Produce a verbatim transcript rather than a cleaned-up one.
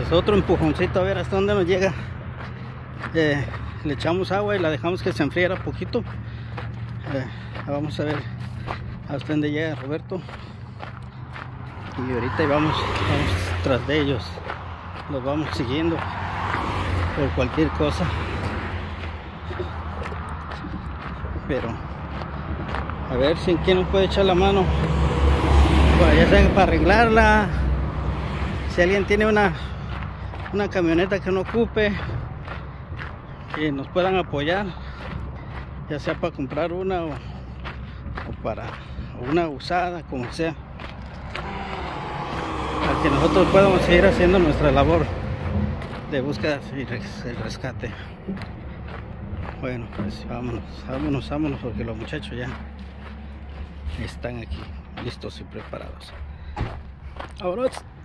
pues otro empujoncito a ver hasta dónde nos llega. Eh, le echamos agua y la dejamos que se enfriara poquito. Eh, vamos a ver hasta dónde llega Roberto. Y ahorita vamos, vamos tras de ellos. Los vamos siguiendo por cualquier cosa. Pero a ver si quién nos puede echar la mano. Bueno, ya sea para arreglarla. Si alguien tiene una una camioneta que no ocupe, que nos puedan apoyar, ya sea para comprar una o, o para una usada, como sea, para que nosotros podamos seguir haciendo nuestra labor de búsqueda y res, el rescate. Bueno, pues vámonos, vámonos, vámonos, porque los muchachos ya están aquí listos y preparados. ¡Vámonos!